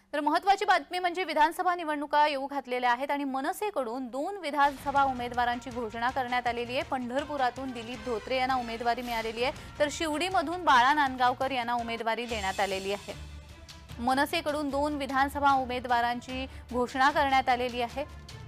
तर महत्त्वाची बातमी म्हणजे विधानसभा निवडणुका येऊ घातलेल्या आहेत आणि मनसेकडून 2 विधानसभा उमेदवारांची घोषणा करण्यात आलेली आहे। पंढरपुरातून दिलीप धोत्रे यांना उमेदवारी मिळालेली आहे, तर शिवडीमधून बाळा नांदगावकर यांना उमेदवारी देण्यात आलेली आहे। मनसेकडून 2 विधानसभा उमेदवारांची घोषणा करण्यात आलेली आहे।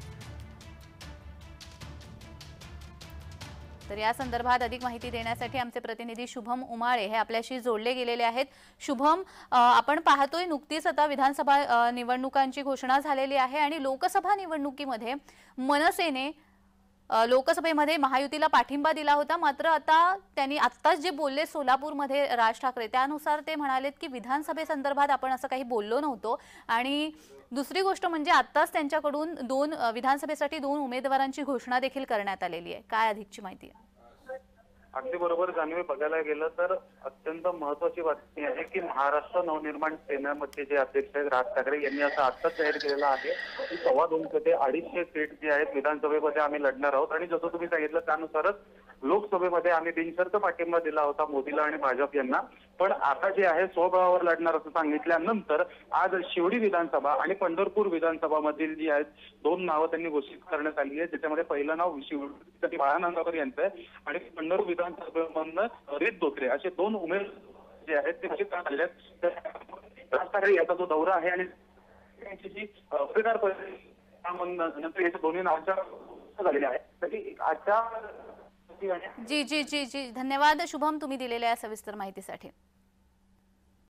तर या संदर्भात अधिक माहिती देण्यासाठी आमचे प्रतिनिधी शुभम उमाळे हे आपल्याशी जोडले गेलेले आहेत। शुभम, आपण पाहतोय नुकतीच आता विधानसभा निवडणुकांची घोषणा झालेली आहे आणि लोकसभा निवडणुकीमध्ये मनसेने लोकसभेमध्ये महायुतीला पाठिंबा दिला होता, मात्र आता त्यांनी आत्ताच जे बोलले सोलापूरमध्ये राज ठाकरे त्यानुसार ते म्हणालेत की विधानसभेसंदर्भात आपण असं काही बोललो नव्हतो। आणि दुसरी गोष्ट म्हणजे आत्ताच त्यांच्याकडून 2 विधानसभेसाठी 2 उमेदवारांची घोषणा देखील करण्यात आलेली आहे। काय अधिकची माहिती आहे? अगदी बरोबर जाणवे, बघायला गेलं तर अत्यंत महत्त्वाची बातमी आहे की महाराष्ट्र नवनिर्माण सेनेमध्ये जे अध्यक्ष आहेत राज ठाकरे यांनी असं आत्ताच जाहीर केलेलं आहे की 2.25 ते 250 सीट जी आहेत विधानसभेमध्ये आम्ही लढणार आहोत। आणि जसं तुम्ही सांगितलं त्यानुसारच लोकसभेमध्ये आम्ही बिनशर्त पाठिंबा दिला होता मोदीला आणि भाजप यांना, पण आता जे आहे स्वबळावर लढणार असं सांगितल्यानंतर आज शिवडी विधानसभा आणि पंढरपूर विधानसभा मधील जी आहेत 2 नावं त्यांनी घोषित करण्यात आली आहे, ज्याच्यामध्ये पहिलं नाव शिवडी बाळा नांदगावकर यांचं आहे आणि पंढरपूर विधानसभेमधनं दिलीप धोत्रे असे 2 उमेदवार जे आहेत ते घोषित करण्यात आले आहेत। राज ठाकरे याचा जो दौरा आहे आणि त्यांची जी पत्रकार नंतर याच्या दोन्ही नावांच्या झालेल्या आहे तरी आजच्या जी जी जी जी धन्यवाद शुभम, तुम्ही दिलेल्या सविस्तर माहितीसाठी।